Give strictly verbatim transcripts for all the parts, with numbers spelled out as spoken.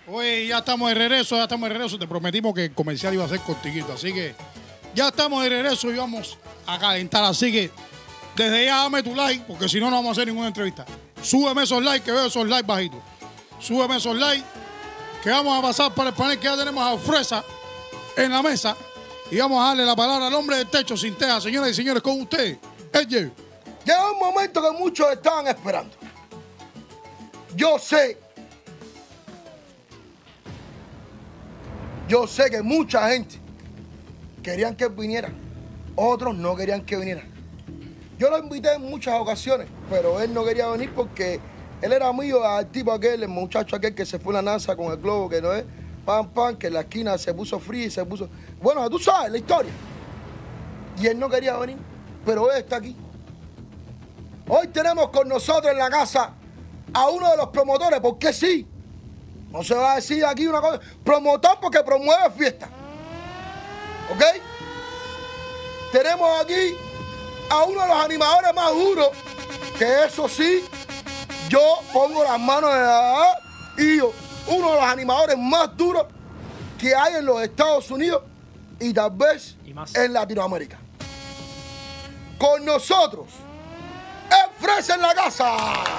Oye, ya estamos de regreso, ya estamos de regreso. Te prometimos que el comercial iba a ser cortiguito, así que ya estamos de regreso y vamos a calentar. Así que desde ya dame tu like, porque si no, no vamos a hacer ninguna entrevista. Súbeme esos likes, que veo esos likes bajitos. Súbeme esos likes, que vamos a pasar para el panel, que ya tenemos a Fresa en la mesa. Y vamos a darle la palabra al hombre del techo sin teja. Señoras y señores, con ustedes, Edge. Llega un momento que muchos estaban esperando. Yo sé, yo sé que mucha gente querían que él viniera, otros no querían que viniera. Yo lo invité en muchas ocasiones, pero él no quería venir porque él era amigo al tipo aquel, el muchacho aquel que se fue a la NASA con el globo, que no es, pam, pam, que en la esquina se puso frío y se puso... Bueno, tú sabes la historia. Y él no quería venir, pero él está aquí. Hoy tenemos con nosotros en la casa a uno de los promotores, porque sí. No se va a decir aquí una cosa. Promotor porque promueve fiesta. ¿Ok? Tenemos aquí a uno de los animadores más duros, que eso sí, yo pongo las manos en la... Y yo, uno de los animadores más duros que hay en los Estados Unidos y tal vez y más en Latinoamérica. Con nosotros, el Fresa en la casa.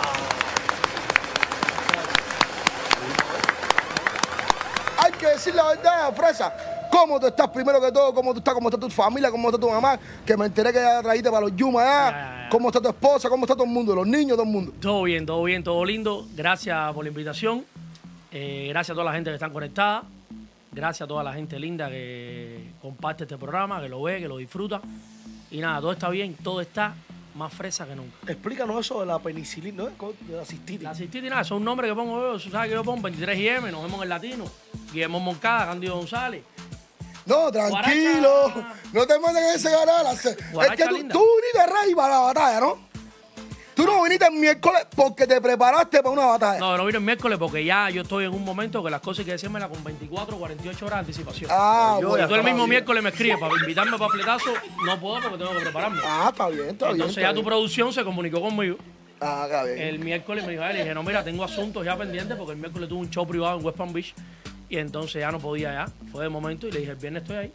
Hay que decir la verdad, Fresa. ¿Cómo tú estás primero que todo? ¿Cómo tú estás? ¿Cómo está tu familia? ¿Cómo está tu mamá? Que me enteré que ya trajiste para los Yuma allá. Ya, ya, ya. ¿Cómo está tu esposa? ¿Cómo está todo el mundo? Los niños, todo el mundo. Todo bien, todo bien, todo lindo. Gracias por la invitación. Eh, gracias a toda la gente que está conectada. Gracias a toda la gente linda que comparte este programa, que lo ve, que lo disfruta. Y nada, todo está bien, todo está más fresa que nunca. Explícanos eso de la penicilina, ¿no? De la cistitis. La cistitis, nada, eso es un nombre que pongo yo. Tú sabes que yo pongo veintitrés I M, nos vemos en el Latino. Guillermo Moncada, Cándido González. No, tranquilo. Guaracha. No te metas en ese canal. Es Guaracha que tú, linda. tú viniste rey para la batalla, ¿no? Tú no viniste el miércoles porque te preparaste para una batalla. No, no vino el miércoles porque ya yo estoy en un momento que las cosas hay que decírmelas con veinticuatro, cuarenta y ocho horas de anticipación. Ah, yo, bueno, y tú el está mismo bien. miércoles me escribe para invitarme para fletazo, no puedo porque tengo que prepararme. Ah, está bien, está bien. Entonces está ya tu bien. producción se comunicó conmigo. Ah, está bien. El miércoles me dijo, le dije, no, mira, tengo asuntos ya pendientes porque el miércoles tuve un show privado en West Palm Beach y entonces ya no podía ya. Fue de momento y le dije, el viernes estoy ahí.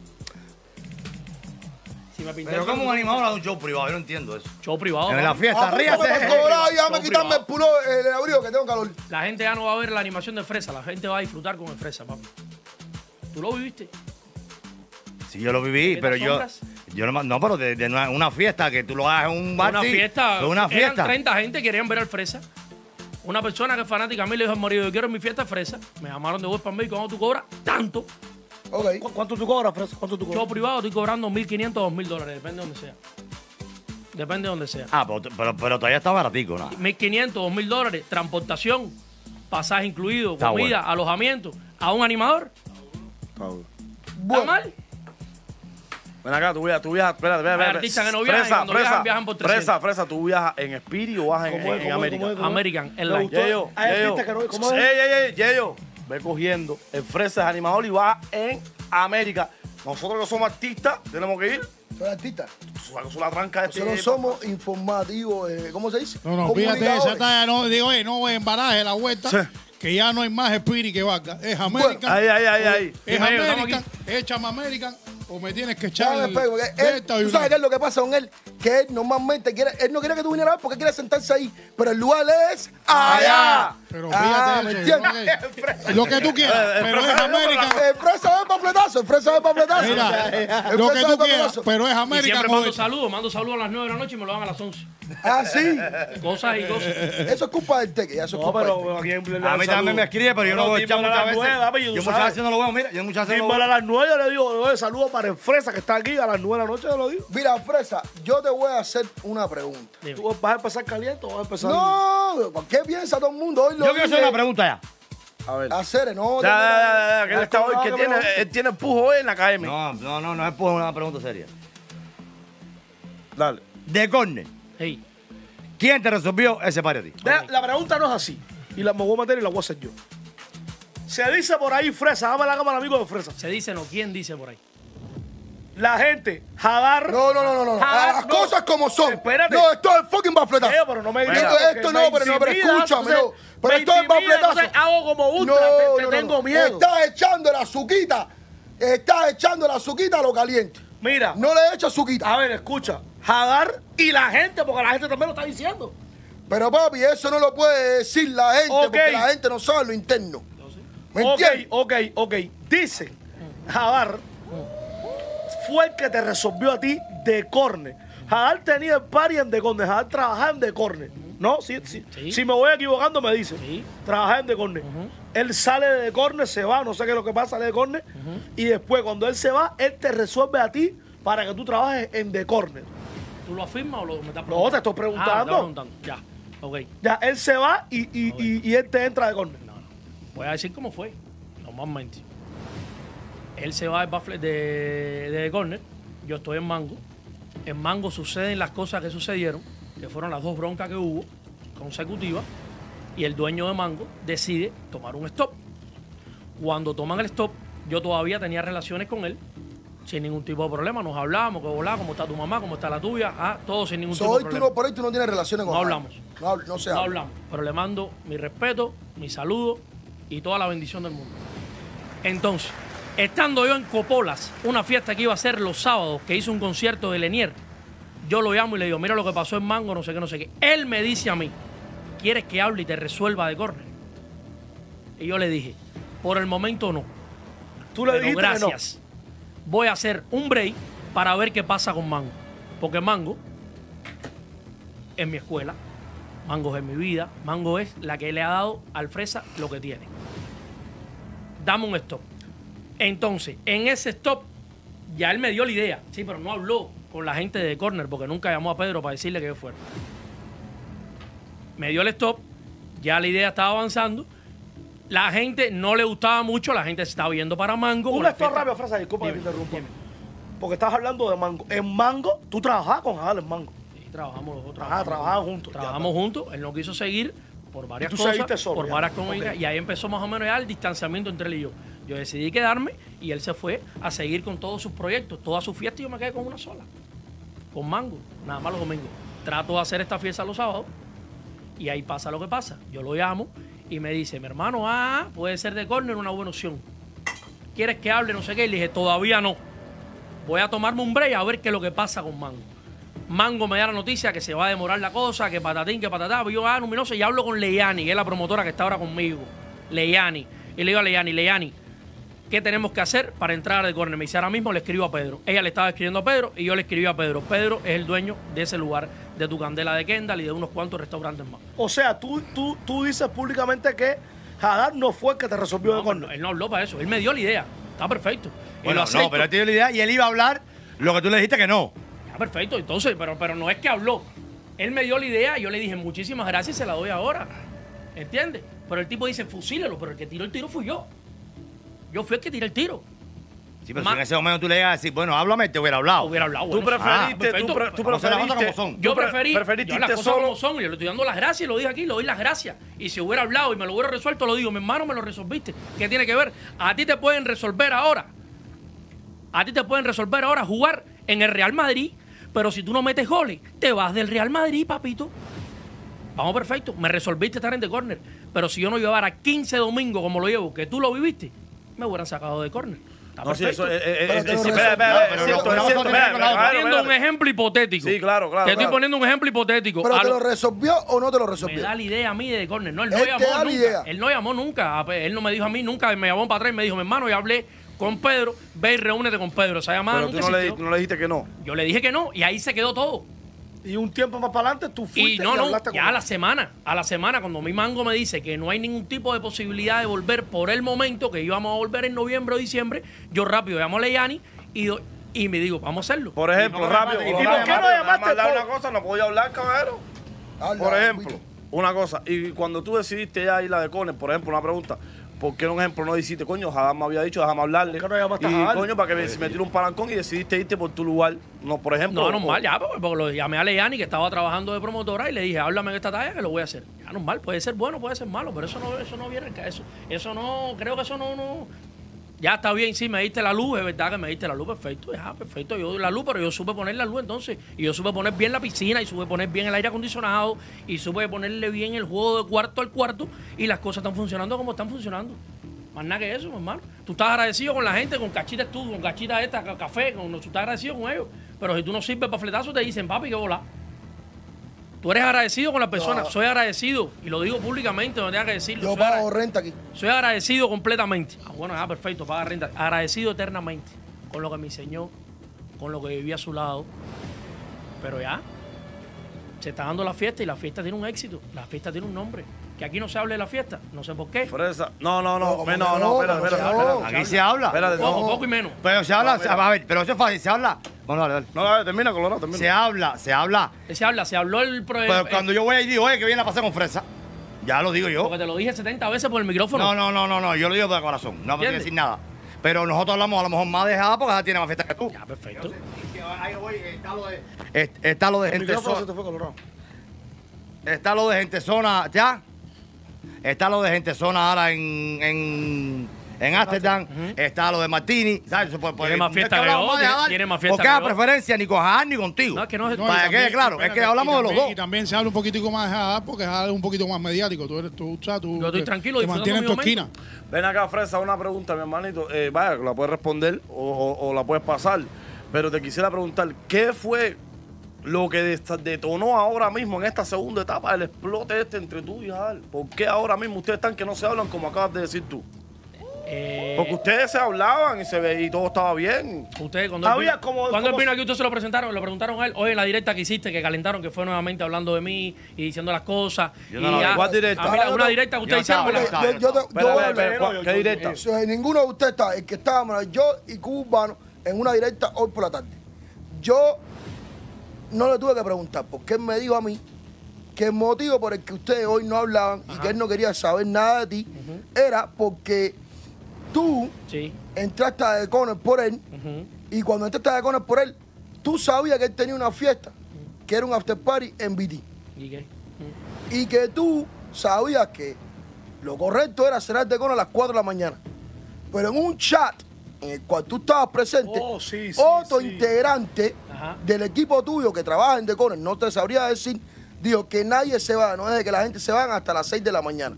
Si me pinté Pero el como un pelo, animador de un show privado, yo no entiendo eso. Show privado. En la papi. fiesta, Ah, pues, ríase. porque me he cobrado y déjame Show quitarme el privado. pulo, el, el abrigo que tengo calor. La gente ya no va a ver la animación de Fresa, la gente va a disfrutar con el Fresa, papi. ¿Tú lo viviste? Sí, yo lo viví, ¿Qué pero te yo, asombras? yo no, no, pero de, de una, una fiesta que tú lo hagas en un bar. Una sí, fiesta. de una fiesta. Eran treinta gente que querían ver al Fresa. Una persona que es fanática a mí le dijo al marido, yo quiero mi fiesta Fresa. Me llamaron de West Palm Beach, ¿cuándo tú cobras? Tanto. Ok. ¿Cu- ¿Cuánto tú cobras, Fresa? ¿Cuánto tú Yo cobras? privado estoy cobrando mil quinientos, dos mil dólares, depende de donde sea. Depende de donde sea. Ah, pero, pero, pero todavía está baratico, ¿no? mil quinientos, dos mil dólares, transportación, pasaje incluido, Está comida, bueno. alojamiento, a un animador. ¿Está Bueno, mal? Ven acá, tú viajas, tú viajas, espérate, espérate. Hay espérate. artistas que no viajan y Fresa, cuando Fresa, viajan, viajan por trescientos. Fresa, Fresa, tú viajas en Spirit o vas en, ¿Cómo en, es, en cómo es, América. cómo es, cómo es? American Me Airlines. gustó. Yeyo, Hay Yeyo. artistas que no- ¿cómo es? Ey, ey, ey, Yeyo. Ve cogiendo. El Fresa es animador y va en América. Nosotros que somos artistas, tenemos que ir. soy artista. Eso la tranca de este. Nosotros somos informativos, eh, ¿cómo se dice? No, no, fíjate, esa Comunicadores. talla no, digo, oye, no embaraje la vuelta, Sí. que ya no hay más Spirit que valga. Es American. Ahí, ahí, ahí, ahí. Es Dime, estamos American, échame American, o me tienes que echar. Ya me pego, porque él, esta y tú una. sabes qué es lo que pasa con él, que él normalmente quiere, él no quiere que tú vinieras porque quiere sentarse ahí, pero el lugar es allá. Pero Ah, fíjate ¿me eso, entiendes? ok. Lo que tú quieras, pero es American. El fresa de papeletazo, el fresa de papeletazo. Mira, El lo que fresa de tú quieras, papeletazo. pero es Y American. siempre mando joder. saludos, mando saludos a las nueve de la noche y me lo dan a las once. Ah, sí. Cosas y cosas. Eso es culpa del teque, ya eso es No, culpa del pero teque. aquí le A mí también me escribe, pero yo no lo voy a echar dímelo muchas a las veces. nueve, papi, tú Yo muchas sabes. veces no lo veo, mira, yo muchas veces no lo Dímelo a veo. las nueve, yo le digo, oye, saludos para el Fresa que está aquí a las nueve de la noche, yo lo digo. Mira, Fresa, yo te voy a hacer una pregunta. Dime. ¿Tú vas a empezar caliente o vas a empezar...? No, ¿por qué piensa todo el mundo? Hoy lo Yo quiero hacer dije. una pregunta ya. A ver. Hacer, no. Ya, ya, ya, ya, que él Ya, está hoy, ¿cómo que va, tiene, cabrón? él tiene pujo hoy en la K M. No, no, no, no es por una pregunta seria. Dale. De córner, Hey, ¿quién te resolvió ese par a ti? La, la pregunta no es así. Y la me voy a meter y la voy a hacer yo. Se dice por ahí Fresa, dame la cámara amigo de Fresa. se dice no, ¿quién dice por ahí? la gente, Hadar. No, no, no, no, no. Hadar, Las no. cosas como son. Espérate. No, esto es fucking bafletazo. Leo, pero no me Esto, grites, esto porque no, me pero no, pero intimidas, escúchame, no. entonces, Pero me esto es intimidas, bafletazo. entonces hago como ultra, te- te tengo miedo. Estás echando la azuquita. Estás echando la azuquita a lo caliente. Mira, No le echas azuquita. a ver, escucha. Hadar y la gente, porque la gente también lo está diciendo. Pero papi, eso no lo puede decir la gente Ok. porque la gente no sabe lo interno. ¿Me Ok, entiendes? ok, ok. Dicen, Hadar fue el que te resolvió a ti de córner. Hadar tenía el party en de córner. Hadar trabajaba en de córner. ¿No? Si, si, Sí. si me voy equivocando, me dice. Sí. Trabajaba en de córner. Él sale de de córner, se va, no sé qué es lo que pasa, sale de córner. Y después, cuando él se va, él te resuelve a ti para que tú trabajes en de córner. ¿Tú lo afirmas o lo, me estás No, te estoy Ah, preguntando. me estás preguntando. Ya, ok. Ya, él se va y, y, y, y él te entra de córner. No, no. Voy a decir cómo fue, normalmente. Él se va de, bafle- de, de corner, yo estoy en Mango. En Mango suceden las cosas que sucedieron, que fueron las dos broncas que hubo consecutivas, y el dueño de Mango decide tomar un stop. Cuando toman el stop, yo todavía tenía relaciones con él, sin ningún tipo de problema. Nos hablábamos, que volá, cómo está tu mamá, cómo está la tuya, ah, todo sin ningún So, tipo hoy de tú problema. no, por ahí tú no tienes relaciones con No nadie. hablamos. No, habl- no se No habla. hablamos, pero le mando mi respeto, mi saludo y toda la bendición del mundo. Entonces, estando yo en Copolas, una fiesta que iba a ser los sábados, que hizo un concierto de Lenier, yo lo llamo y le digo, mira lo que pasó en Mango, no sé qué, no sé qué. Él me dice a mí, ¿quieres que hable y te resuelva de córner? Y yo le dije, por el momento no. Tú le Pero dijiste que no. gracias. Voy a hacer un break para ver qué pasa con Mango. Porque Mango es mi escuela, Mango es mi vida, Mango es la que le ha dado al Fresa lo que tiene. Dame un stop. Entonces, en ese stop, ya él me dio la idea, sí, pero no habló con la gente de Corner porque nunca llamó a Pedro para decirle que yo fuera. Me dio el stop, ya la idea estaba avanzando. La gente no le gustaba mucho, la gente se estaba viendo para Mango. Un con la stop fiesta. rápido, Fresa, disculpa que te Dime, interrumpa. dime. Porque estás hablando de Mango. En Mango, tú trabajabas con Hadar en Mango. Sí, trabajamos los dos. Ajá, trabajaban juntos. Trabajamos juntos, él no quiso seguir por varias tú cosas, seguiste solo, por ya. varias cosas, Ok. y ahí empezó más o menos ya el distanciamiento entre él y yo. Yo decidí quedarme y él se fue a seguir con todos sus proyectos, todas sus fiestas, y yo me quedé con una sola, con Mango, nada más los domingos. Trato de hacer esta fiesta los sábados y ahí pasa lo que pasa. Yo lo llamo y me dice, mi hermano, ah, puede ser de córner una buena opción. ¿Quieres que hable? No sé qué. Y le dije, todavía no. Voy a tomarme un break a ver qué es lo que pasa con Mango. Mango me da la noticia que se va a demorar la cosa, que patatín, que patatá. Pero yo, ah, luminoso, y hablo con Leyani, que es la promotora que está ahora conmigo. Leyani. Y le digo a Leyani, Leyani, ¿qué tenemos que hacer para entrar de córner? Me dice, ahora mismo le escribo a Pedro. Ella le estaba escribiendo a Pedro y yo le escribí a Pedro. Pedro es el dueño de ese lugar, de Tu Candela de Kendall y de unos cuantos restaurantes más. O sea, tú, tú, tú dices públicamente que Hadar no fue el que te resolvió de No, córner. él no habló para eso. Él me dio la idea. Está perfecto. Y Bueno, lo acepto. no, pero él te dio la idea y él iba a hablar lo que tú le dijiste que no. Ya, perfecto. Entonces, pero, pero no es que habló. Él me dio la idea y yo le dije, muchísimas gracias y se la doy ahora. ¿Entiendes? Pero el tipo dice, fusílelo, pero el que tiró el tiro fui yo. Yo fui el que tiré el tiro. Sí, pero Ma- si en ese momento tú le ibas a decir, bueno, háblame, te hubiera hablado. Hubiera hablado. Tú bueno, preferiste, ah, perfecto. tú, pre- tú Vamos a hacer las cosas preferiste, como son. Yo tú pre- preferí, preferiste yo las irte cosas solo. como son, y yo le estoy dando las gracias y lo dije aquí, le doy las gracias. Y si hubiera hablado y me lo hubiera resuelto, lo digo, mi hermano, me lo resolviste. ¿Qué tiene que ver? A ti te pueden resolver ahora. A ti te pueden resolver ahora jugar en el Real Madrid, pero si tú no metes goles, te vas del Real Madrid, papito. Vamos, perfecto. Me resolviste estar en The Corner. Pero si yo no llevara quince domingos como lo llevo, que tú lo viviste, me hubieran sacado de Corner. Está No, sí, perfecto. eso es. es- Pero es- te lo es- resolvió. espera, espera, Pero es cierto, lo- es lo- cierto, lo- espera, lo- Te estoy claro, poniendo espera. un ejemplo hipotético. Sí, claro, claro, Te estoy claro. poniendo un ejemplo hipotético. ¿Pero A te lo- lo resolvió o no te lo me resolvió? da la idea a mí de Corner. No, él no Él te llamó da la nunca. idea. Él no llamó nunca. A Pe- Él no me dijo a mí nunca. Me llamó para atrás y me dijo, mi hermano, ya hablé con Pedro. Ve y reúnete con Pedro. Esa llamada Pero tú nunca no le, existió. no le dijiste que no. Yo le dije que no y ahí se quedó todo. Y un tiempo más para adelante tú Y fuiste y, no, no, hablaste con ya a él. la semana, a la semana, cuando mi Mango me dice que no hay ningún tipo de posibilidad de volver por el momento, que íbamos a volver en noviembre o diciembre, yo rápido llamo a Leyani y, do- y me digo, vamos a hacerlo. Por ejemplo, Y no me rápido. llamaste, ¿Y y por no me qué no llamaste, llamaste? hablar por- una cosa, no podía hablar, caballero. Habla, Por ejemplo, Willy. una cosa, y cuando tú decidiste ya ir a de Corner, por ejemplo, una pregunta, ¿por qué un ejemplo no dijiste, coño, Hadar me había dicho, déjame hablarle? ¿Por qué no llamaste a y Hadar? coño, para que me, si me tire un palancón y decidiste irte por tu lugar, no, por ejemplo. No, o- normal, ya, porque, porque lo llamé a Leyani, que estaba trabajando de promotora, y le dije, háblame en esta talla que lo voy a hacer. Ya, normal, puede ser bueno, puede ser malo, pero eso no, eso no viene al caso. Eso no, creo que eso no, no. Ya está bien, sí, me diste la luz, es verdad que me diste la luz, perfecto, ya, perfecto, yo doy la luz, pero yo supe poner la luz entonces, y yo supe poner bien la piscina, y supe poner bien el aire acondicionado, y supe ponerle bien el juego de cuarto al cuarto, y las cosas están funcionando como están funcionando. Más nada que eso, mi hermano. Tú estás agradecido con la gente, con cachitas tú, con cachitas esta, ca- café, con, tú estás agradecido con ellos, pero si tú no sirves para fletazo, te dicen, papi, que volá. Tú eres agradecido con la persona, No. soy agradecido, y lo digo públicamente, no tenga que decirlo. Yo soy pago agra- renta aquí. soy agradecido completamente. Ah, bueno, ah, perfecto, paga renta. Agradecido eternamente con lo que me enseñó, con lo que viví a su lado. Pero ya, se está dando la fiesta y la fiesta tiene un éxito. La fiesta tiene un nombre. Que aquí no se hable de la fiesta, no sé por qué. Fresa. No, no, No, no. como me- que No, no, no, espérate, como que espérate, no. espérate. Aquí se habla. Espérate, Poco, no. poco y menos. Pero se habla, No, mira. a ver, pero eso es fácil, se habla. Bueno, dale, dale. No, dale, termina, Colorado, termina. Se habla, se habla. Se habla, se habló el... pro- Pero eh, cuando yo voy ahí digo, oye, que viene a pasar con fresa. Ya lo digo yo. Porque te lo dije setenta veces por el micrófono. No, no, no, no, no, yo lo digo de corazón. No me quiero ¿Entiendes? decir nada. Pero nosotros hablamos a lo mejor más dejada porque ella tiene más fiesta que tú. Ya, perfecto. Ahí voy, está lo de, est- está lo de El gente micrófono se zona. te fue colorado. Está lo de gente zona, ¿ya? Está lo de gente zona ahora en, en, en Amsterdam. Está lo de Martini. ¿Sabes? Eso, pues, pues, Tiene más no es fiesta que que hablamos yo, más de tiene- Hadar, tiene más fiesta porque que haga yo. preferencia ni con Hadar ni contigo. No, es que no es... No, y Para que también- quede claro, es espérate, que hablamos y de los también- dos. Y también se habla un poquitico más de Hadar porque Hadar es un poquito más mediático. Tú eres, tú, o sea, tú Yo estoy te- tranquilo, te disfrutando mantienes en tu mi esquina. momento. Ven acá, Fresa, una pregunta, mi hermanito. Eh, vaya, la puedes responder o, o- o la puedes pasar. Pero te quisiera preguntar, ¿qué fue lo que desta- detonó ahora mismo en esta segunda etapa el explote este entre tú y Hadar? ¿Por qué ahora mismo ustedes están que no se hablan como acabas de decir tú? Eh, Porque ustedes se hablaban y se ve y todo estaba bien. Ustedes cuando Había él vino, como- cuando él como- vino aquí ustedes se lo presentaron, le preguntaron a él, oye, en la directa que hiciste, que calentaron, que fue nuevamente hablando de mí y diciendo las cosas. Yo y no la vi. ya- ¿Cuál directa? a mí la- una directa que Yo ustedes estaba, hicieron. me la- yo Yo, yo, te- yo Espera, voy a espera, hablar. espera, ¿cuál- ¿qué directa? O sea, ninguno de ustedes está, el que estábamos, yo y Cubano, en una directa hoy por la tarde. Yo no le tuve que preguntar, porque él me dijo a mí que el motivo por el que ustedes hoy no hablaban y que él no quería saber nada de ti era porque tú Sí. entraste a Decones por él Ujú. y cuando entraste a Decones por él, tú sabías que él tenía una fiesta, que era un after party en B T. ¿Y qué? Y que tú sabías que lo correcto era cerrar Decones a las cuatro de la mañana. Pero en un chat en el cual tú estabas presente, Oh, sí, sí, otro sí. integrante Ajá. del equipo tuyo que trabaja en Decones, no te sabría decir, dijo que nadie se va, no es de que la gente se va hasta las seis de la mañana.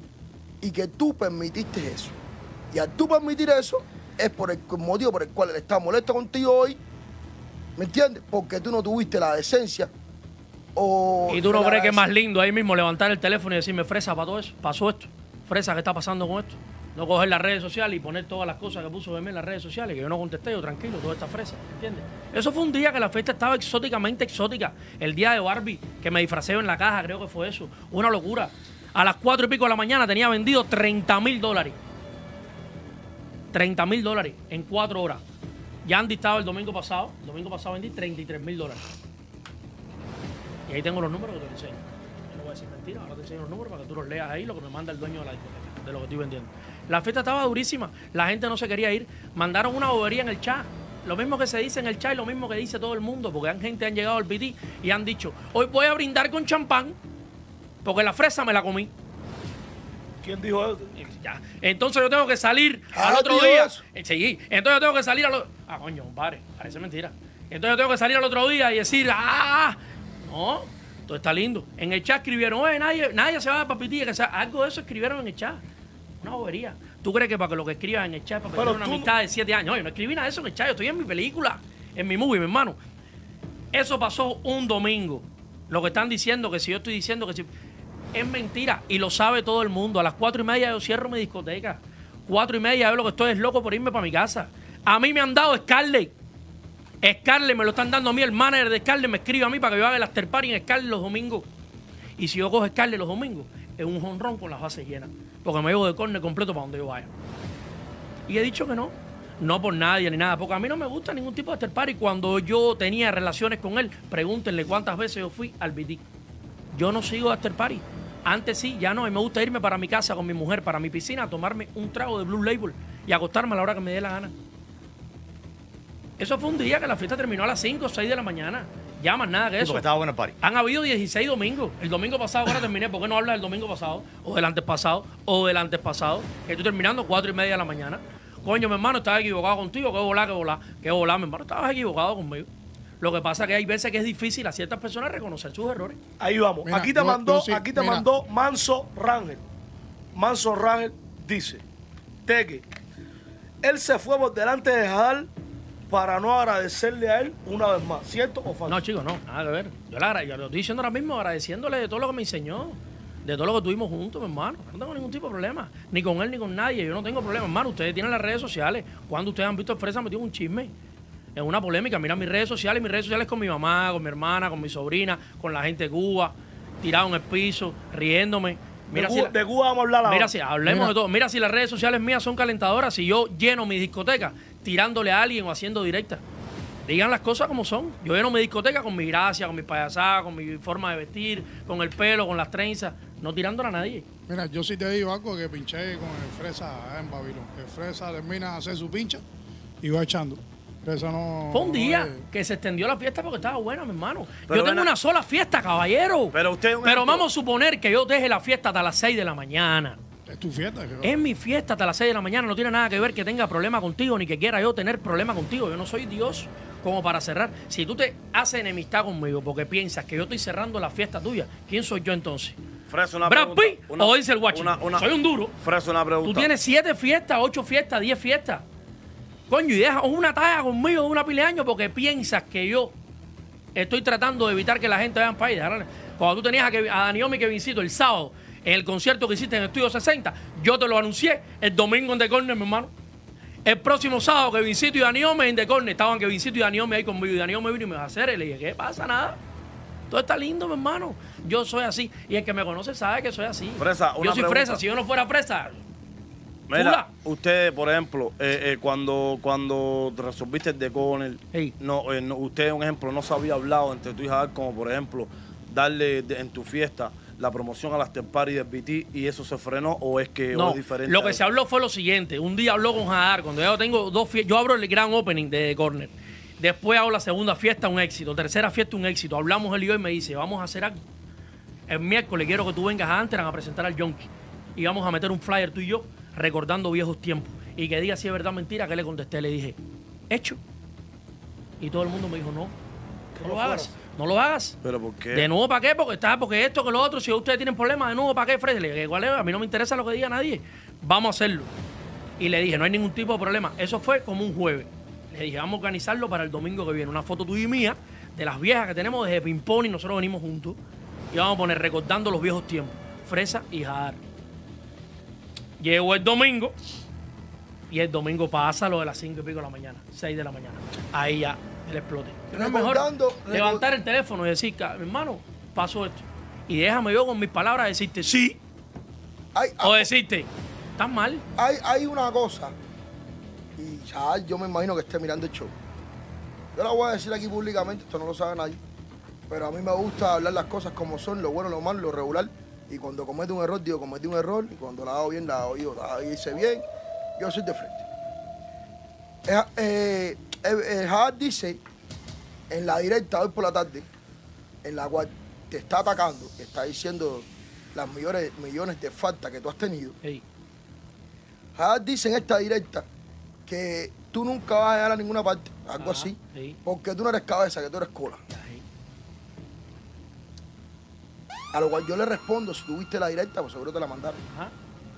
Y que tú permitiste eso. Y al tú permitir eso, es por el motivo por el cual él está molesto contigo hoy, ¿me entiendes? Porque tú no tuviste la decencia o... ¿Y tú no la crees que es más decencia. lindo ahí mismo levantar el teléfono y decirme, Fresa, pasó eso? Pasó esto. Fresa, ¿qué está pasando con esto? No coger las redes sociales y poner todas las cosas que puso de mí en las redes sociales, que yo no contesté, yo tranquilo, todo está fresa, ¿entiendes? Eso fue un día que la fiesta estaba exóticamente exótica. El día de Barbie, que me disfracé en la caja, creo que fue eso. Una locura. A las cuatro y pico de la mañana tenía vendido treinta mil dólares. treinta mil dólares en cuatro horas. Yandy estaba el domingo pasado. El domingo pasado vendí treinta y tres mil dólares. Y ahí tengo los números que te enseño. Yo no voy a decir mentira, ahora te enseño los números para que tú los leas ahí, lo que me manda el dueño de la discoteca, de lo que estoy vendiendo. La fiesta estaba durísima, la gente no se quería ir. Mandaron una bobería en el chat. Lo mismo que se dice en el chat y lo mismo que dice todo el mundo, porque han gente han llegado al B T y han dicho, hoy voy a brindar con champán, porque la fresa me la comí. ¿Quién dijo eso? Ya. Entonces yo tengo que salir Ah, al otro tío, día. eso. Eh, Sí, entonces yo tengo que salir al otro... Ah, coño, compadre, parece mentira. Entonces yo tengo que salir al otro día y decir, ¡ah! No, todo está lindo. En el chat escribieron, oye, nadie, nadie se va a papitilla, que sea, algo de eso escribieron en el chat. Una bobería. ¿Tú crees que para que lo que escriban en el chat, para Pero perder una tú- amistad de siete años? Oye, no escribí nada de eso en el chat, yo estoy en mi película, en mi movie, mi hermano. Eso pasó un domingo. Lo que están diciendo, que si yo estoy diciendo que si... Es mentira y lo sabe todo el mundo. A las cuatro y media yo cierro mi discoteca. Cuatro y media yo lo que estoy es loco por irme para mi casa. A mí me han dado Scarlett. Scarlett me lo están dando a mí. El manager de Scarlett me escribe a mí para que yo haga el after party en Scarlett los domingos. Y si yo cojo Scarlett los domingos, es un jonrón con las bases llenas. Porque me llevo de córner completo para donde yo vaya. Y he dicho que no. No por nadie ni nada. Porque a mí no me gusta ningún tipo de after party. Cuando yo tenía relaciones con él, pregúntenle cuántas veces yo fui al B T. Yo no sigo after party. Antes sí, ya no. Y me gusta irme para mi casa con mi mujer, para mi piscina, a tomarme un trago de Blue Label y acostarme a la hora que me dé la gana. Eso fue un día que la fiesta terminó a las cinco o seis de la mañana. Ya más nada que Sí, eso. porque estaba bueno el party. Han habido dieciséis domingos. El domingo pasado, ahora terminé. ¿Por qué no hablas del domingo pasado? O del antes pasado. O del antes pasado. Que estoy terminando cuatro y media de la mañana. Coño, mi hermano, estaba equivocado contigo. Qué volá, qué volá. Qué volá, mi hermano, estabas equivocado conmigo. Lo que pasa es que hay veces que es difícil a ciertas personas reconocer sus errores. Ahí vamos. Mira, aquí te yo- mandó, yo sí, aquí te mira. mandó Manso Rangel. Manso Rangel dice, Teque, él se fue por delante de Jadal para no agradecerle a él una vez más. ¿Cierto o falso? No, chicos, no, nada que ver. Yo, le agra- yo lo estoy diciendo ahora mismo, agradeciéndole de todo lo que me enseñó, de todo lo que tuvimos juntos, mi hermano. No tengo ningún tipo de problema, ni con él ni con nadie. Yo no tengo problema, hermano. Ustedes tienen las redes sociales. Cuando ustedes han visto a Fresa metido en un chisme, en una polémica, mira mis redes sociales, mis redes sociales con mi mamá, con mi hermana, con mi sobrina, con la gente de Cuba, tirado en el piso, riéndome. Mira de, si Cuba, la- de Cuba vamos a hablar ahora. Mira, si hablemos Mira. de todo. Mira si las redes sociales mías son calentadoras, si yo lleno mi discoteca tirándole a alguien o haciendo directa. Digan las cosas como son. Yo lleno mi discoteca con mi gracia, con mi payasada, con mi forma de vestir, con el pelo, con las trenzas, no tirándole a nadie. Mira, yo sí te digo algo que pinché con el Fresa allá en Babilón. El Fresa termina de hacer su pincha y va echando. Fresa no... Fue un no día es- que se extendió la fiesta porque estaba buena, mi hermano. Pero yo tengo ven a- una sola fiesta, caballero. Pero usted es un Pero ejemplo. vamos a suponer que yo deje la fiesta hasta las seis de la mañana. Es tu fiesta. creo. Es mi fiesta hasta las seis de la mañana. No tiene nada que ver que tenga problema contigo ni que quiera yo tener problema contigo. Yo no soy Dios como para cerrar. Si tú te haces enemistad conmigo porque piensas que yo estoy cerrando la fiesta tuya, ¿quién soy yo entonces? Fresa, una ¿Brad pregunta. Pitt Una- o Denzel Washington? una- una- Soy un duro. Fresa, una pregunta. Tú tienes siete fiestas, ocho fiestas, diez fiestas. Coño, y dejas una talla conmigo de una pila de años porque piensas que yo estoy tratando de evitar que la gente vaya en país. Dejar- Cuando tú tenías a, Kev- a Daniomi y Kevincito el sábado en el concierto que hiciste en el Estudio sesenta, yo te lo anuncié el domingo en The Corner, mi hermano. El próximo sábado, Kevincito y Daniomi en The Corner. Estaban Kevincito y Daniomi ahí conmigo. Y Daniomi vino y me va a hacer. Y le dije, ¿qué pasa? Nada. Todo está lindo, mi hermano. Yo soy así. Y el que me conoce sabe que soy así. Fresa, yo una soy pregunta. fresa. Si yo no fuera fresa, Mira, Fula. usted, por ejemplo, eh, eh, cuando, cuando resolviste el de Conner, Ey. no, eh, no, usted, un ejemplo, no se había hablado entre tú y Jadal, como por ejemplo, darle de- en tu fiesta la promoción al after party del B T y eso se frenó o es que o no, es diferente. lo a que eso? se habló fue lo siguiente. Un día habló con Jadar, cuando yo tengo dos fiestas, yo abro el gran opening de Corner. Después hago la segunda fiesta, un éxito. Tercera fiesta, un éxito. Hablamos él y yo y me dice, vamos a hacer algo. El miércoles quiero que tú vengas a Amsterdam a presentar al Yonki. Y vamos a meter un flyer tú y yo, recordando viejos tiempos. Y que diga si es verdad o mentira, que le contesté. Le dije, hecho. Y todo el mundo me dijo, no, no lo hagas. No lo hagas. ¿Pero por qué? ¿De nuevo para qué? Porque está, porque esto, que lo otro, si ustedes tienen problemas, de nuevo para qué, Fred. Le dije, ¿cuál es? A mí no me interesa lo que diga nadie. Vamos a hacerlo. Y le dije, no hay ningún tipo de problema. Eso fue como un jueves. Le dije, vamos a organizarlo para el domingo que viene. Una foto tuya y mía de las viejas que tenemos desde Pimpón y nosotros venimos juntos. Y vamos a poner recordando los viejos tiempos. Fresa y Jadar. Llegó el domingo. Y el domingo pasa lo de las cinco y pico de la mañana. seis de la mañana. Ahí ya, el explote. No es mejor Recordando- levantar el teléfono y decir, "Ca- mi hermano, pasó esto. Y déjame yo con mis palabras decirte sí. Hay, O decirte, estás mal. hay, hay una cosa, y ya yo me imagino que esté mirando el show. Yo la voy a decir aquí públicamente, esto no lo sabe nadie, pero a mí me gusta hablar las cosas como son, lo bueno, lo malo, lo regular. Y cuando cometo un error, digo, cometí un error. Y cuando la hago bien, la hago yo, la hice bien. Yo soy de frente. Eh, eh, eh, Jadar dice en la directa hoy por la tarde, en la cual te está atacando, está diciendo las millones, millones de faltas que tú has tenido. Ey, Jadar dice en esta directa que tú nunca vas a llegar a ninguna parte, algo Ajá, así, sí. porque tú no eres cabeza, que tú eres cola. ahí. A lo cual yo le respondo, si tuviste la directa, pues seguro te la mandaron. Ajá.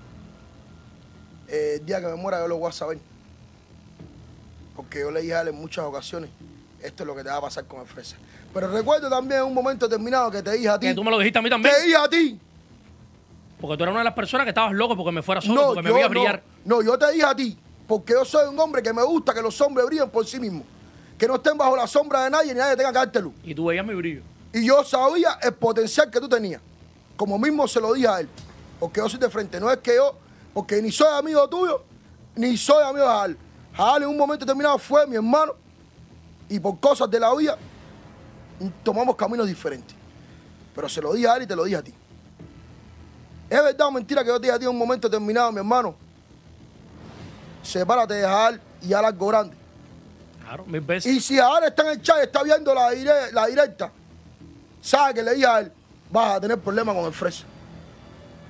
Eh, el día que me muera yo lo voy a saber. Porque yo le dije a él en muchas ocasiones, esto es lo que te va a pasar con el Fresa. Pero recuerdo también en un momento determinado que te dije a ti, Que tú me lo dijiste a mí también. te dije a ti, Porque tú eras una de las personas que estabas loco porque me fuera solo, no, porque me yo veía no, brillar. no, yo te dije a ti, porque yo soy un hombre que me gusta que los hombres brillen por sí mismos, que no estén bajo la sombra de nadie ni nadie tenga que darte luz. Y tú veías mi brillo. Y yo sabía el potencial que tú tenías. Como mismo se lo dije a él. Porque yo soy de frente. No es que yo, porque ni soy amigo tuyo, ni soy amigo de Jadal. Jadal en un momento determinado fue mi hermano. Y por cosas de la vida, tomamos caminos diferentes. Pero se lo dije a él y te lo dije a ti. ¿Es verdad o mentira que yo te dije a ti en un momento determinado, mi hermano? Sepárate de Jadal y haz algo grande. Claro, mil veces. Y si ahora está en el chat y está viendo la, dire- la directa, sabe que le dije a él, vas a tener problemas con el Fresa.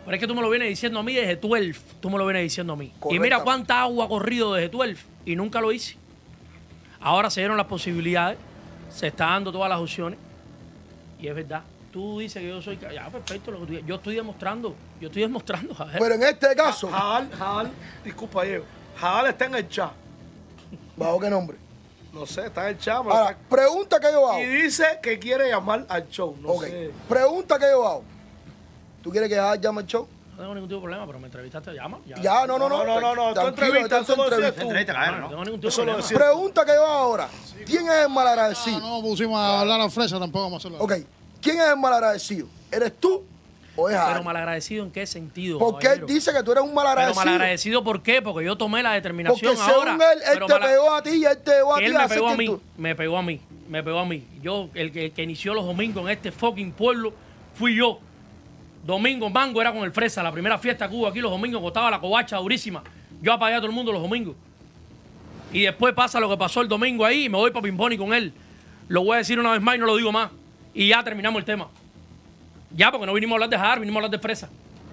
Pero es que tú me lo vienes diciendo a mí desde doce. Tú me lo vienes diciendo a mí. Y mira Correctamente. cuánta agua ha corrido desde doce y nunca lo hice. Ahora se dieron las posibilidades, se está dando todas las opciones. Y es verdad. Tú dices que yo soy... Ya, perfecto. Lo que tú dices. Yo estoy demostrando. Yo estoy demostrando. A ver. Pero en este caso, Jadal, Jadal, disculpa, Diego. Jadal está en el chat. ¿bajo qué nombre? No sé, está en el chat. pero Ahora, está- pregunta que yo hago. Y dice que quiere llamar al show. No Ok, sé. pregunta que yo hago. ¿Tú quieres que Jadal llame al show? No tengo ningún tipo de problema, pero me entrevistaste, llama. Ya, Ya, no, no, no. No, no, no, no, tu Tranquilo, entrevista, esto es eso lo entrevista. decías tú. Entrevista, No, claro, no ¿no? tengo ningún tipo de Eso lo problema. decía. Pregunta que yo hago ahora. ¿Quién es el malagradecido? Ah, no pusimos a hablar a fresa, tampoco vamos a hacerlo. Ok, ¿quién es el malagradecido? ¿Eres tú o es Pero Jadal? malagradecido ¿en qué sentido? Porque él caballero? dice que tú eres un Pero malagradecido. malagradecido, ¿por qué? Porque yo tomé la determinación Porque según ahora. él, él pero te mala- pegó a ti y él te pegó a que ti. él me así pegó a que mí, tú- me pegó a mí, me pegó a mí. Yo, el que, el que inició los domingos en este fucking pueblo, fui yo. Domingo Mango era con el Fresa, la primera fiesta que hubo aquí los domingos, costaba la covacha durísima. Yo apagué a todo el mundo los domingos. Y después pasa lo que pasó el domingo ahí y me voy para Pimponi con él. Lo voy a decir una vez más y no lo digo más. Y ya terminamos el tema. Ya, porque no vinimos a hablar de Jar, vinimos a hablar de Fresa.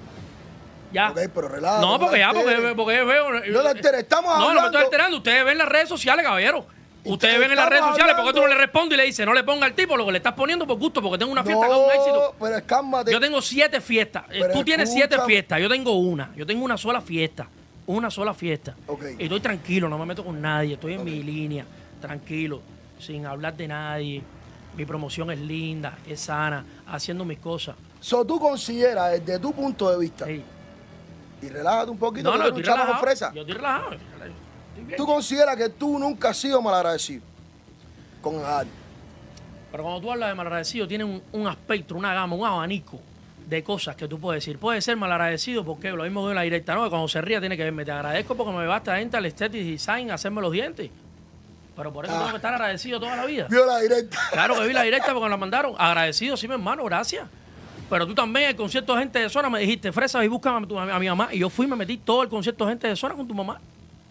Ya. Ok, pero relájate, No, no porque ya, alteres. porque, porque veo. No te alteres, estamos No, no me hablando- estoy alterando. Ustedes ven las redes sociales, caballero. Ustedes ven en las estamos redes sociales, porque tú no hablando- le respondes y le dices, no le ponga al tipo lo que le estás poniendo por gusto, porque tengo una fiesta que es un No, éxito. pero cálmate. Yo tengo siete fiestas. Eh, Pero Tú tienes siete escúchame. fiestas. Yo tengo una. Yo tengo una sola fiesta. Una sola fiesta. Ok. Y estoy tranquilo, no me meto con nadie. Estoy en mi línea, tranquilo, sin hablar de nadie. Mi promoción es linda, es sana, haciendo mis cosas. So, tú consideras desde tu punto de vista, Sí. y relájate un poquito, No, que no, tú estoy eres un chamaco relajado. fresa. Yo estoy relajado. estoy relajado, estoy bien. Tú consideras que tú nunca has sido malagradecido con Jadal. Pero cuando tú hablas de malagradecido, tiene un, un aspecto, una gama, un abanico de cosas que tú puedes decir. Puedes ser malagradecido porque lo mismo que en la directa, ¿no? Que cuando se ría tiene que verme. Te agradezco porque me llevaste a Dental Aesthetic Design a hacerme los dientes. Pero por eso Ah. tengo que estar agradecido toda la vida. Vio la directa. Claro que vi la directa porque me la mandaron. Agradecido, sí, mi hermano, gracias. Pero tú también, el concierto de Gente de Zona, me dijiste, Fresa, y búscame a, tu- a mi mamá. Y yo fui y me metí todo el concierto de Gente de Zona con tu mamá.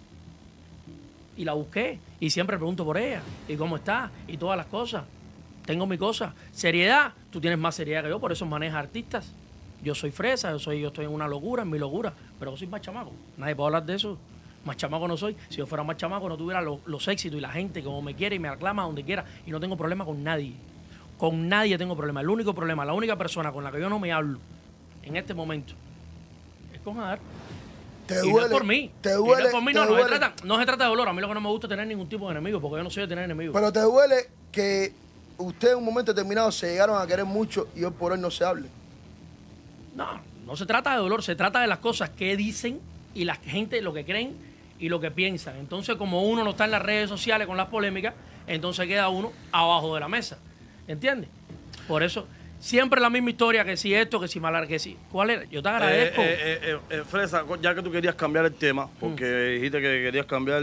Y la busqué. Y siempre pregunto por ella. Y cómo está. Y todas las cosas. Tengo mi cosa. Seriedad. Tú tienes más seriedad que yo, por eso manejas artistas. Yo soy Fresa, yo, soy, yo estoy en una locura, en mi locura. Pero yo soy más chamaco. Nadie puede hablar de eso. Más chamaco no soy. Si yo fuera más chamaco, no tuviera lo- los éxitos y la gente como me quiere y me aclama donde quiera. Y no tengo problema con nadie. Con nadie tengo problema. El único problema, la única persona con la que yo no me hablo en este momento es con Jadal. Te Y no duele. es por mí. Te Y no duele. es por mí, te no, no se, duele. trata, no se trata de dolor. A mí lo que no me gusta es tener ningún tipo de enemigo, porque yo no soy de tener enemigos. Pero te duele que ustedes en un momento determinado se llegaron a querer mucho y hoy por hoy no se hable. No, no se trata de dolor, se trata de las cosas que dicen y la gente lo que creen y lo que piensan. Entonces, como uno no está en las redes sociales con las polémicas, entonces queda uno abajo de la mesa. ¿Entiendes? Por eso, siempre la misma historia, que si esto, que si malar, que si... ¿Cuál era? Yo te agradezco. Eh, eh, eh, eh, Fresa, ya que tú querías cambiar el tema, porque Mm. dijiste que querías cambiar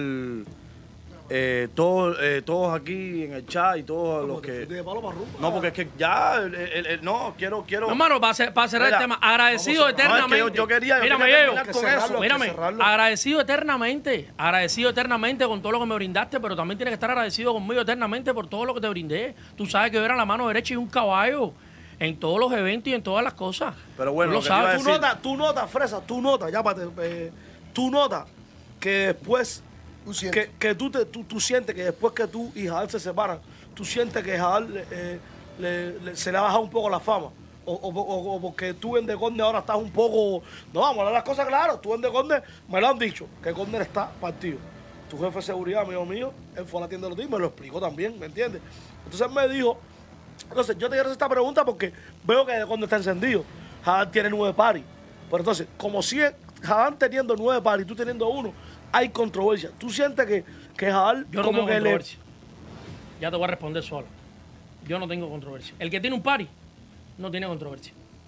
eh, todos, eh, todos aquí en el chat y todos los que... De palo para rumba. No, porque es que ya, el- el- el- no, quiero, quiero... No, hermano, para, cer- para cerrar Mira, el tema, agradecido vamos a cerrar. No, es que eternamente. yo- yo quería- yo Mírame, quería Diego. terminar con eso. Hay que Mírame, cerrarlo. agradecido eternamente, agradecido eternamente con todo lo que me brindaste, pero también tienes que estar agradecido conmigo eternamente por todo lo que te brindé. Tú sabes que yo era la mano derecha y un caballo en todos los eventos y en todas las cosas. Pero bueno, Tú lo lo que te iba a sabes. Tú decir- notas, tú notas, Fresa, tú notas, ya para eh, tú notas que después Tú sientes. que, que tú, te, tú, tú sientes que después que tú y Jadal se separan, tú sientes que Jadal eh, le- le- se le ha bajado un poco la fama. O, o- o- o porque tú en De Conde ahora estás un poco... No, vamos a hablar las cosas claras. Tú en De Conde me lo han dicho, que Conde está partido. Tu jefe de seguridad, amigo mío, él fue a la tienda de los días y me lo explicó también, ¿me entiendes? Entonces me dijo... Entonces yo te quiero hacer esta pregunta porque veo que De Conde está encendido. Jadal tiene nueve paris. Pero entonces, como si Jadal teniendo nueve paris y tú teniendo uno, hay controversia. ¿Tú sientes que, que Jadal Yo no como tengo que le... controversia. Ya te voy a responder solo. Yo no tengo controversia. El que tiene un party no tiene controversia.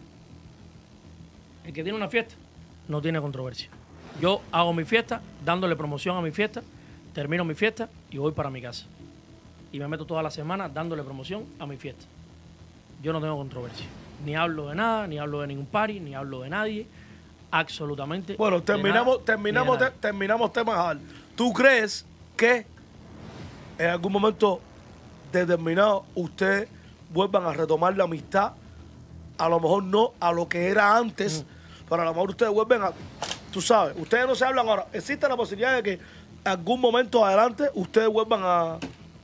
El que tiene una fiesta no tiene controversia. Yo hago mi fiesta, dándole promoción a mi fiesta, termino mi fiesta y voy para mi casa. Y me meto toda la semana dándole promoción a mi fiesta. Yo no tengo controversia. Ni hablo de nada, ni hablo de ningún party, ni hablo de nadie. Absolutamente. Bueno, de terminamos, nada, terminamos, ni de te- nadie. terminamos tema Jadal. ¿Tú crees que en algún momento determinado ustedes vuelvan a retomar la amistad? A lo mejor no a lo que era antes, pero a lo mejor ustedes vuelven a, tú sabes, ustedes no se hablan ahora. Existe la posibilidad de que algún momento adelante ustedes vuelvan a,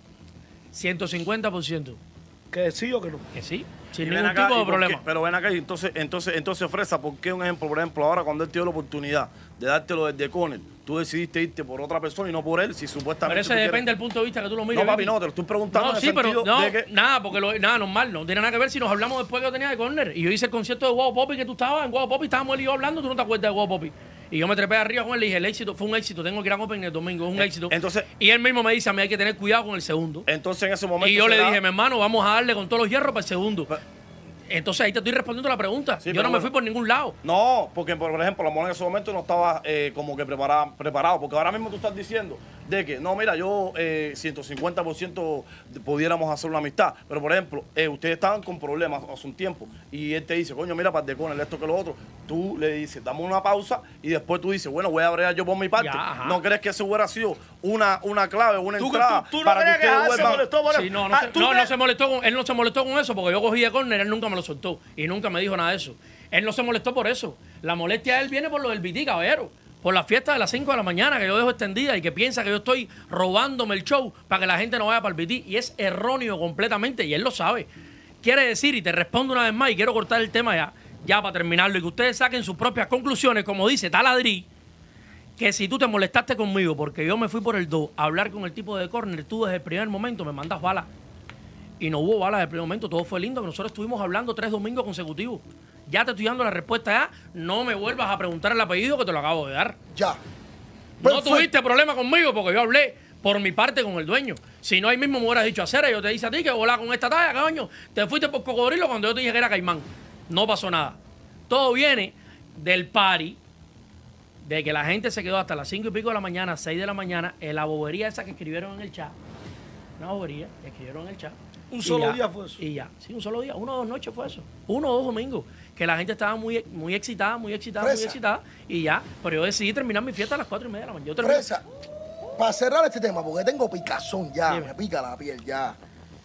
ciento cincuenta por ciento. que sí o que no. Que sí, sin Y ven ningún acá, tipo ¿y de por qué? problema. Pero ven acá, y entonces, entonces, entonces, Fresa, ¿por qué un ejemplo? Por ejemplo, ahora cuando él te dio la oportunidad de dártelo desde Conner, tú decidiste irte por otra persona y no por él, si supuestamente. Pero eso tú quieres- depende del punto de vista que tú lo mires. No, papi, Vicky. no, te lo estoy preguntando No, en el sí, pero sentido no, de que. nada, porque lo, nada, normal, no tiene nada que ver si nos hablamos después que yo tenía de Corner. Y yo hice el concierto de Guau Popi que tú estabas, en Guau Popi estábamos él y yo hablando, tú no te acuerdas de Guau Popi. Y yo me trepé arriba con él y le dije, el éxito fue un éxito, tengo que ir a Open el domingo, es un Eh, éxito. entonces- y él mismo me dice, a mí hay que tener cuidado con el segundo. Entonces en ese momento. Y yo le será- dije, mi hermano, vamos a darle con todos los hierros para el segundo. Pa- Entonces ahí te estoy respondiendo la pregunta. Sí, yo pero no me bueno. fui por ningún lado. No, porque por ejemplo, la mujer en ese momento no estaba eh, como que preparada, preparado. Porque ahora mismo tú estás diciendo de que, no, mira, yo eh, ciento cincuenta por ciento pudiéramos hacer una amistad. Pero por ejemplo, eh, ustedes estaban con problemas hace un tiempo. Y él te dice, coño, mira, para de con esto que lo otro. Tú le dices, dame una pausa. Y después tú dices, bueno, voy a bregar yo por mi parte. Ya, ajá. ¿No crees que eso hubiera sido una, una clave, una ¿Tú, entrada tú, tú no para crees que que ustedes Haas se vuelvan? molestó por eso? Sí, no, no, Ah, se, ¿tú no, no crees? se molestó con, él no se molestó con eso porque yo cogí de corner, él nunca me lo soltó y nunca me dijo nada de eso. Él no se molestó por eso. La molestia de él viene por lo del B T, caballero. Por la fiesta de las cinco de la mañana que yo dejo extendida y que piensa que yo estoy robándome el show para que la gente no vaya para el B T. Y es erróneo completamente y él lo sabe. Quiere decir, y te respondo una vez más y quiero cortar el tema ya, ya para terminarlo y que ustedes saquen sus propias conclusiones, como dice Taladrí, que si tú te molestaste conmigo porque yo me fui por el dos a hablar con el tipo de corner, tú desde el primer momento me mandas balas. Y no hubo balas desde el primer momento, todo fue lindo, que nosotros estuvimos hablando tres domingos consecutivos. Ya te estoy dando la respuesta ya, no me vuelvas a preguntar el apellido que te lo acabo de dar. Ya. No Perfecto. tuviste problema conmigo porque yo hablé por mi parte con el dueño. Si no, ahí mismo me hubieras dicho a Cera, yo te dije a ti que volá con esta talla, coño. Te fuiste por cocodrilo cuando yo te dije que era caimán. No pasó nada. Todo viene del party, de que la gente se quedó hasta las cinco y pico de la mañana, seis de la mañana, en la bobería esa que escribieron en el chat. Una bobería que escribieron en el chat. Un Y solo ya, día fue eso. Y ya, sí, un solo día, uno o dos noches fue eso. Uno o dos domingos. Que la gente estaba muy, muy excitada, muy excitada, muy Fresa. excitada. Y ya, pero yo decidí terminar mi fiesta a las cuatro y media de la mañana. Yo terminé- Fresa, para cerrar este tema, porque tengo picazón ya, Dime. me pica la piel ya.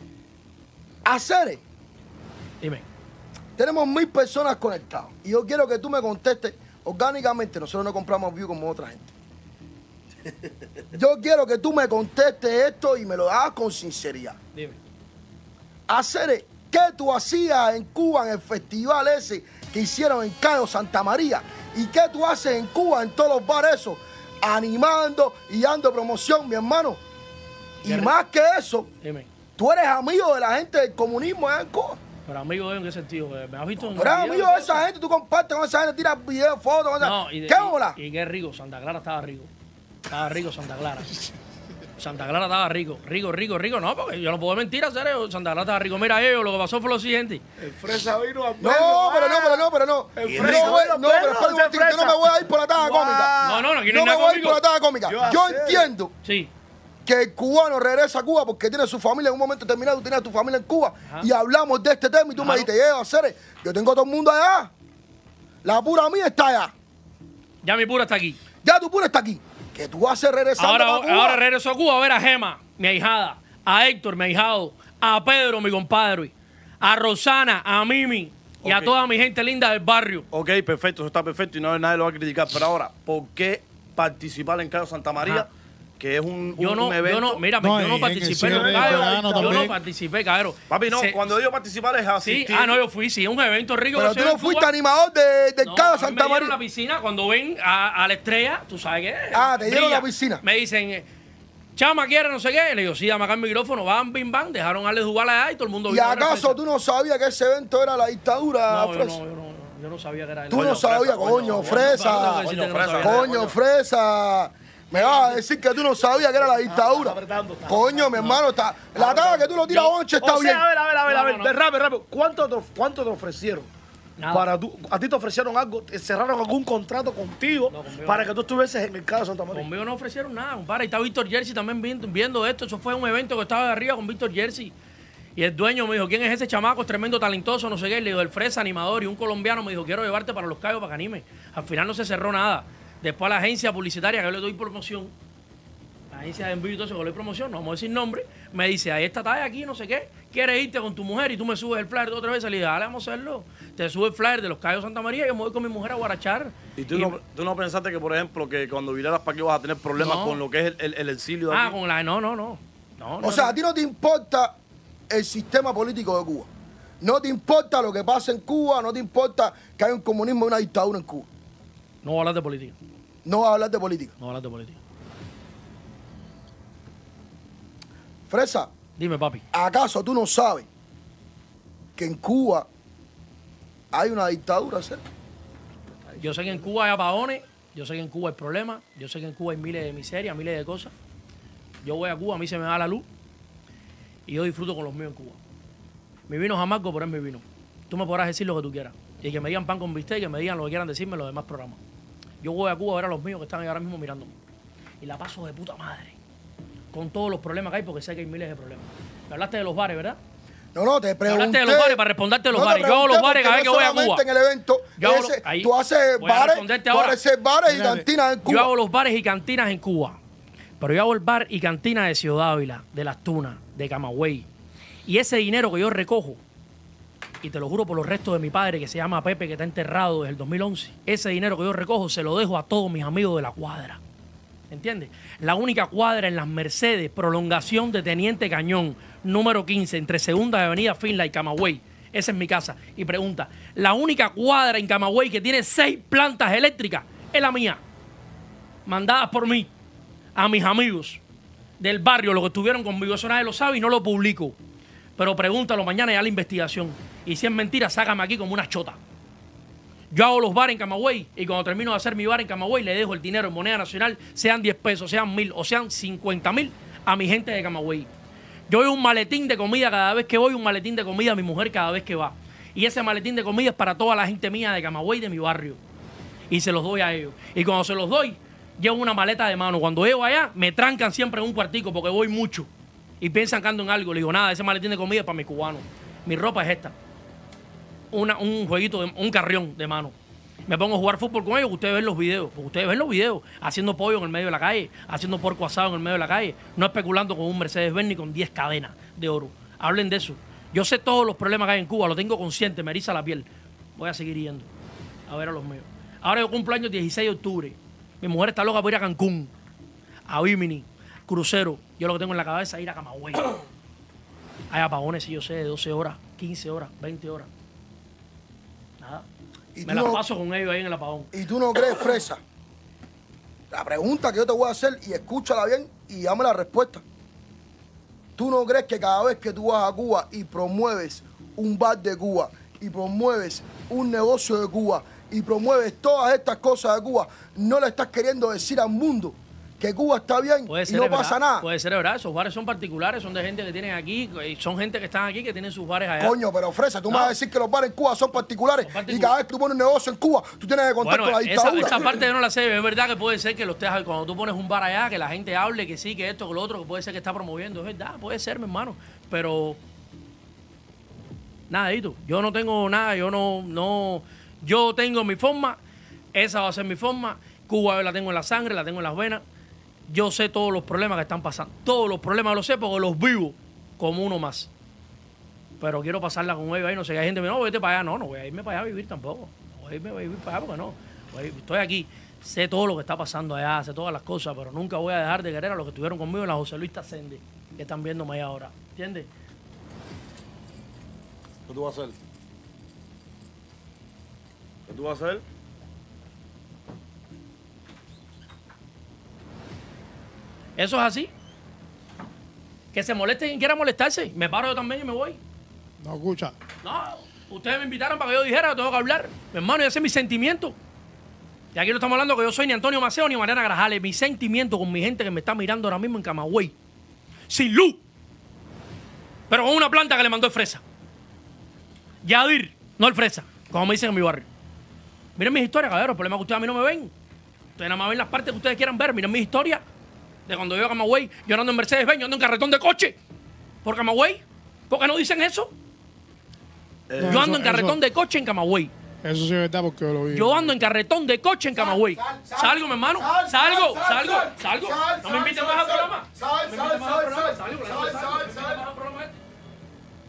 Hacer, Dime. tenemos mil personas conectadas. Y yo quiero que tú me contestes orgánicamente. Nosotros no compramos views como otra gente. Yo quiero que tú me contestes esto y me lo hagas con sinceridad. Dime. Hacer, ¿qué tú hacías en Cuba en el festival ese que hicieron en Cayo Santa María? ¿Y qué tú haces en Cuba en todos los bares esos? Animando y dando promoción, mi hermano. Y Qué más que eso, Dime. tú eres amigo de la gente del comunismo allá en Cuba. Pero amigo, ¿en qué sentido? ¿Me has visto en Tú eres videos amigo y de esa gente, tú compartes con esa gente, tiras videos, fotos, con esa- No, y, de- ¿qué y- bola? Y, qué rico, Santa Clara estaba rico. Estaba rico Santa Clara. Santa Clara estaba rico, rico, rico, rico. No, porque yo no puedo mentir, en serio. Santa Clara estaba rico. Mira, ellos, lo que pasó fue lo siguiente. El Fresa vino a No, pero no, pero no, pero no. El No, fresa, voy- los no, pero perros, espera un ese momentito, yo no me fresa. voy a ir por la taja Guau. cómica. No, no, no, aquí no No hay me nada voy a ir por la conmigo. taja cómica. Yo Yo sé. entiendo Sí. que el cubano regresa a Cuba porque tiene su familia en un momento determinado, tú tienes a tu familia en Cuba Ajá. y hablamos de este tema y tú me Claro. dijiste, "Eh, hacer, yo tengo a todo el mundo allá. La pura mía está allá. Ya mi pura está aquí. Ya tu pura está aquí. Que tú haces regresando Ahora, para Cuba. ahora regreso a Cuba a ver a Gema, mi ahijada, a Héctor, mi ahijado, a Pedro, mi compadre, a Rosana, a Mimi y a Ok. toda mi gente linda del barrio. Ok, perfecto, eso está perfecto y no, nadie lo va a criticar. Pero ahora, ¿por qué participar en Cayo Santa María? Ajá. Que es un, Yo un no, evento. yo no, mira, No, yo y no en participé el en cierre el del Cayo, verano yo no también. participé, cabrón. Papi, no, Se- cuando digo participar es Sí, asistir. ah, no, yo fui, sí, un evento rico. Pero que tú se no ve en fuiste Cuba. animador de, del No, Cayo a mí Santa me dieron María. la piscina cuando ven a, a la estrella, tú sabes qué. Ah, te dieron brilla. la piscina. Me dicen, eh, Chama, ¿quiere no sé qué? Le digo, sí, dame acá el micrófono, van, bim, bam, dejaron a Alex Duval allá y todo el mundo ¿Y vino a ver a acaso Fresa. tú no sabías que ese evento era la dictadura, No, yo Fresa? no, yo no, yo no sabía que era él. Tú Coño, no sabías, Fresa, coño, coño, Fresa. Coño, Coño, que no Fresa. sabía. Coño, Coño. Fresa. Me vas a decir que tú no sabías que era la dictadura. está apretando, está Coño, mi hermano, está. La taga que tú lo tiras Yo- onche está O bien. sea, a ver, a ver, a ver, No, a ver, no, no. de rápido, rápido. ¿Cuánto te, cuánto te ofrecieron? Nada. Para tú, a ti te ofrecieron algo, te cerraron algún contrato contigo No, conmigo para no. que tú estuvieses en el Cayo Santa María. Conmigo no ofrecieron nada, compadre. Y está Víctor Jersey también viendo, viendo esto. Eso fue un evento que estaba de arriba con Víctor Jersey. Y el dueño me dijo, ¿quién es ese chamaco? Es tremendo, talentoso, no sé qué. Le digo, el Fresa, animador. Y un colombiano me dijo, quiero llevarte para Los Cayos para que anime. Al final no se cerró nada. Después a la agencia publicitaria que yo le doy promoción, la agencia de envío y todo eso, que le doy promoción, no vamos a decir nombre, me dice, ahí está talla aquí, no sé qué. ¿Quieres irte con tu mujer y tú me subes el flyer otra vez? Le dije, dale, vamos a hacerlo. Te sube el flyer de los Cayos Santa María y yo me voy con mi mujer a guarachar. ¿Y tú, no, tú no pensaste que, por ejemplo, que cuando viraras para aquí vas a tener problemas No. con lo que es el, el, el exilio de Ah, aquí? con la... No, no, no. no no, O sea, no. a ti no te importa el sistema político de Cuba. No te importa lo que pasa en Cuba, no te importa que haya un comunismo y una dictadura en Cuba. No voy a hablar de política. No vas a hablar de política. No voy a hablar de política. Fresa, Dime, papi. ¿acaso tú no sabes que en Cuba hay una dictadura, ¿sí? Yo sé que en Cuba hay apagones, yo sé que en Cuba hay problemas, yo sé que en Cuba hay miles de miserias, miles de cosas. Yo voy a Cuba, a mí se me da la luz y yo disfruto con los míos en Cuba. Mi vino es amargo, pero es mi vino. Tú me podrás decir lo que tú quieras. Y que me digan pan con bistec, que me digan lo que quieran decirme en los demás programas. Yo voy a Cuba a ver a los míos que están ahí ahora mismo mirándome. Y la paso de puta madre. Con todos los problemas que hay, porque sé que hay miles de problemas. Me hablaste de los bares, ¿verdad? No, no, te Me pregunté. hablaste de los bares para responderte de los No te bares. Yo hago los pregunté bares cada vez porque que voy a no Cuba. solamente en el evento, Yo hago ese, lo- ahí, tú haces voy a bares, responderte tú ahora. haces bares y Mírate. cantinas en Cuba. Yo hago los bares y cantinas en Cuba. Pero yo hago el bar y cantina de Ciudad Ávila, de Las Tunas, de Camagüey. Y ese dinero que yo recojo, y te lo juro por los restos de mi padre, que se llama Pepe, que está enterrado desde el dos mil once, ese dinero que yo recojo se lo dejo a todos mis amigos de la cuadra. ¿Entiendes? La única cuadra en Las Mercedes, prolongación de Teniente Cañón, número quince, entre Segunda Avenida Finla y Camagüey. Esa es mi casa. Y pregunta, la única cuadra en Camagüey que tiene seis plantas eléctricas es la mía. Mandadas por mí a mis amigos del barrio, los que estuvieron conmigo. Eso nadie lo sabe y no lo publico. Pero pregúntalo mañana ya la investigación. Y si es mentira, sácame aquí como una chota. Yo hago los bares en Camagüey y cuando termino de hacer mi bar en Camagüey le dejo el dinero en moneda nacional, sean diez pesos, sean mil o sean cincuenta mil a mi gente de Camagüey. Yo doy un maletín de comida cada vez que voy, un maletín de comida a mi mujer cada vez que va. Y ese maletín de comida es para toda la gente mía de Camagüey, de mi barrio. Y se los doy a ellos. Y cuando se los doy, llevo una maleta de mano. Cuando llego allá, me trancan siempre en un cuartico porque voy mucho. Y piensan que ando en algo. Le digo, nada, ese maletín de comida es para mi cubano. Mi ropa es esta. Una, un jueguito, de, un carrión de mano. Me pongo a jugar fútbol con ellos, que ustedes ven los videos. Porque ustedes ven los videos haciendo pollo en el medio de la calle, haciendo porco asado en el medio de la calle, no especulando con un Mercedes-Benz ni con diez cadenas de oro. Hablen de eso. Yo sé todos los problemas que hay en Cuba, lo tengo consciente, me eriza la piel. Voy a seguir yendo a ver a los míos. Ahora yo cumplo años dieciséis de octubre. Mi mujer está loca por ir a Cancún, a Bimini, crucero. Yo lo que tengo en la cabeza es ir a Camagüey. Hay apagones, sí, yo sé, de doce horas, quince horas, veinte horas. Nada. Y Me tú las no- paso con ellos ahí en el apagón. Y tú no crees, Fresa. La pregunta que yo te voy a hacer, y escúchala bien y dame la respuesta. ¿Tú no crees que cada vez que tú vas a Cuba y promueves un bar de Cuba, y promueves un negocio de Cuba, y promueves todas estas cosas de Cuba, no le estás queriendo decir al mundo que Cuba está bien Puede y ser, no es pasa verdad, nada? Puede ser, es verdad. Esos bares son particulares, son de gente que tienen aquí, y son gente que están aquí, que tienen sus bares allá. Coño, pero Fresa, tú No. me vas a decir que los bares en Cuba son particulares, Son particulares. y cada vez que tú pones un negocio en Cuba, tú tienes que contar Bueno, con la esa, dictadura. esa parte yo no la sé. Es verdad que puede ser que lo estés, cuando tú pones un bar allá, que la gente hable, que sí, que esto, que lo otro, que puede ser que está promoviendo. Es verdad, puede ser, mi hermano. Pero nada, Hito. Yo no tengo nada, yo no, no, yo tengo mi forma, esa va a ser mi forma. Cuba yo la tengo en la sangre, la tengo en las venas. Yo sé todos los problemas que están pasando. Todos los problemas los sé porque los vivo como uno más. Pero quiero pasarla con ellos ahí. No sé, hay gente que me dice, no, vete para allá. No, no voy a irme para allá a vivir tampoco. No voy a irme a vivir para allá porque no. Voy- Estoy aquí. Sé todo lo que está pasando allá, sé todas las cosas, pero nunca voy a dejar de querer a los que estuvieron conmigo en la José Luis Tasende, que están viéndome ahí ahora. ¿Entiendes? ¿Qué tú vas a hacer? ¿Qué tú vas a hacer? Eso es así. Que se moleste quien quiera molestarse. Me paro yo también y me voy. No, escucha. No, ustedes me invitaron para que yo dijera que tengo que hablar. Mi hermano, ese es mi sentimiento. Y aquí no estamos hablando que yo soy ni Antonio Maceo ni Mariana Grajales. Mi sentimiento con mi gente que me está mirando ahora mismo en Camagüey. Sin luz. Pero con una planta que le mandó el Fresa. Yadir, no el Fresa, como me dicen en mi barrio. Miren mis historias, cabrón. El problema es que ustedes a mí no me ven. Ustedes nada más ven las partes que ustedes quieran ver. Miren mis historias. De cuando yo a Camagüey, yo ando en Mercedes-Benz, yo ando en carretón de coche. ¿Por Camagüey? ¿Por qué no dicen eso? Eh, Yo eso- ando en carretón eso- de coche en Camagüey. Eso sí es verdad porque yo lo vi. Yo ando en carretón de coche en Camagüey. Sal, sal, Salgo, mi hermano. sal, Salgo, sal, salgo, sal, salgo. sal, No me inviten sal, más al sal, programa. sal, No me inviten sal, más al sal, programa. sal, Salgo, sal, salgo, sal, salgo. No me inviten sal. más al programa este.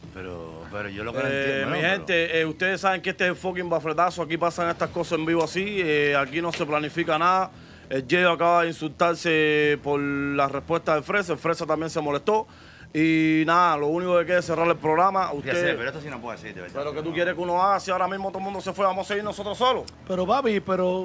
Pero, pero yo lo que no Eh, entiendo. mi bueno, gente, eh, ustedes saben que este es el fucking bafletazo. Aquí pasan estas cosas en vivo así. eh, aquí no se planifica nada. El Yeyo acaba de insultarse por la respuesta de Fresa. El Fresa también se molestó. Y nada, lo único que queda es cerrar el programa. pero, ya Usted, sé, pero esto sí no puede decir, de verdad. pero que tú quieres que uno haga si ahora mismo todo el mundo se fue, vamos a seguir nosotros solos. Pero papi, pero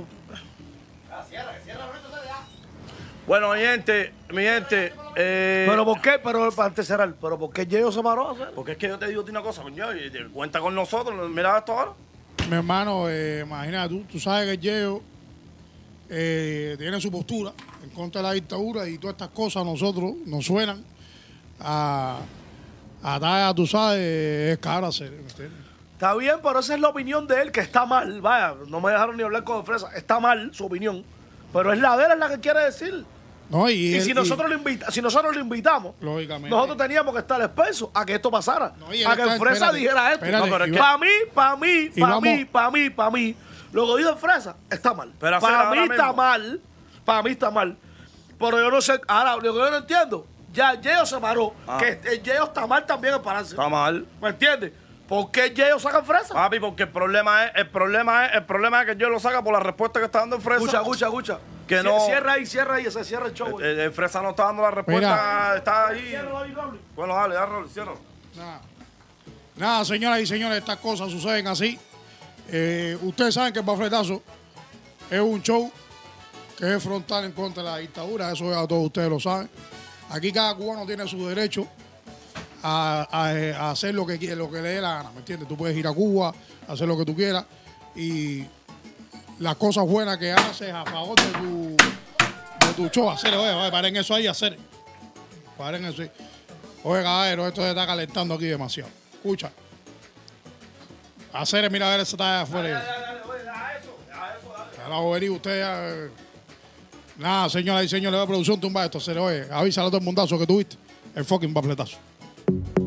Bueno, mi gente, mi gente. Eh, pero ¿por qué? Pero para antes de cerrar, pero ¿por qué Yeyo se paró a hacer? Porque es que yo te digo a ti una cosa, coño, y- y cuenta con nosotros. Mira esto ahora. Mi hermano, eh, imagínate tú, tú sabes que el Yeo eh, tiene su postura en contra de la dictadura y todas estas cosas a nosotros nos suenan a, a talla, tú sabes, es cara hacer, ¿me entiendes? Está bien, pero esa es la opinión de él, que está mal. Vaya, no me dejaron ni hablar con Fresa. Está mal su opinión. Pero es la de él, es la que quiere decir. No, y, Y, él- si, y- nosotros lo invita, si nosotros lo invitamos, lógicamente. nosotros teníamos que estar expensos a que esto pasara. No, y él a que está- Fresa espérate, dijera esto. espérate, No, pero es que- Para mí, para mí, Y para vamos- mí, para mí, para mí, lo que dijo Fresa está mal. Pero hacer Para ahora mí está mismo. mal. Para mí está mal. Pero yo no sé, ahora, lo que yo no entiendo, ya Yeyo se paró, Ah. que el Yeyo está mal también en pararse. Está mal. ¿Me entiendes? ¿Por qué Yeyo saca Fresa? Papi, porque el problema es, el problema es, el problema es que yo lo saca por la respuesta que está dando el Fresa. Escucha, escucha, escucha. Que Cie- no- Cierra ahí, cierra ahí, se cierra el show. güey. El, el Fresa no está dando la respuesta, Mira. está ahí. Ciérralo ahí, Raúl. Bueno, dale, dale, Raúl, cierra. Nada. Nada, señoras y señores, estas cosas suceden así. Eh, ustedes saben que el bafletazo es un show que es frontal en contra de la dictadura, eso ya todos ustedes lo saben. Aquí cada cubano tiene su derecho a, a- a hacer lo que quiere, lo que le dé la gana, ¿me entiendes? Tú puedes ir a Cuba, hacer lo que tú quieras y las cosas buenas que haces a favor de tu, de tu show, hacer, oye, oye, paren eso ahí, hacer. Paren eso ahí. Oye, caballero, esto se está calentando aquí demasiado. Escucha. Hacer, mira a ver esa talla afuera. Ya la bobería, usted ya. eh. Nada, señoras y señores de producción, tumba esto. Hacer, oye, avísale a todo el mundazo que tuviste. El fucking bafletazo.